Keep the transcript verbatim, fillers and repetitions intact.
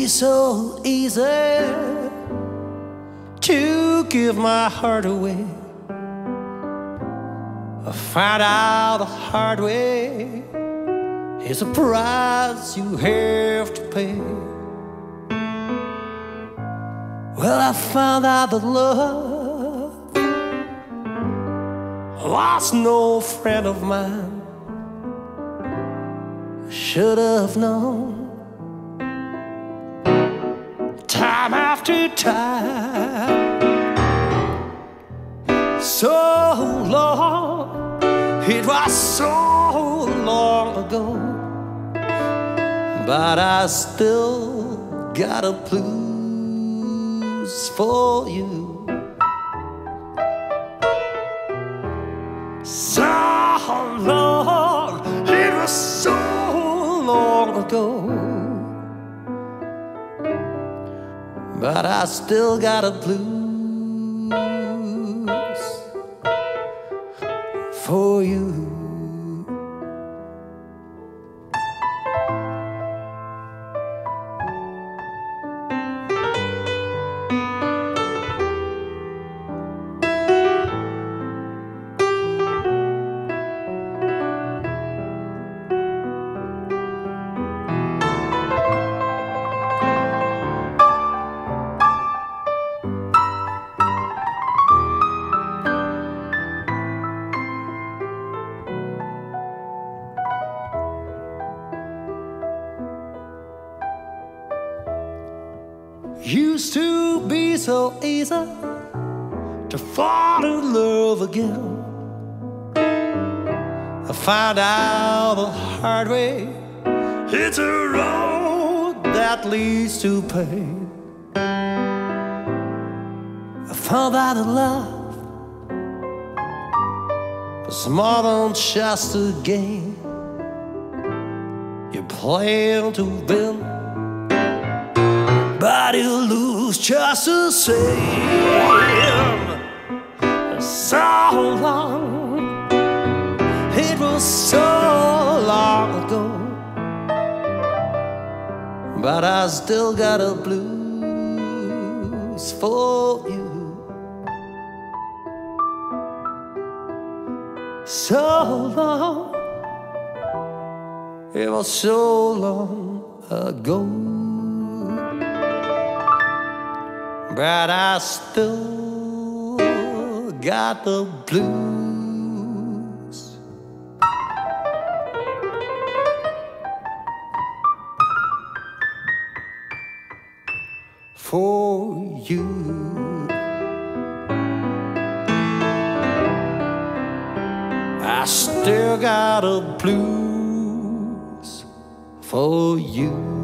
be so easy to give my heart away. I found out the hard way is a price you have to pay. Well, I found out that love was no friend of mine. Should have known time after time. So long, it was so long ago, but I still got a blues for you. So long, it was so long ago, but I still got a blues for you. Used to be so easy to fall in love again. I found out the hard way it's a road that leads to pain. I found out that love was more than just a game. You plan to win, but you lose just the same. So long, it was so long ago, but I still got a blues for you. So long, it was so long ago, but I still got the blues for you. I still got a blues for you.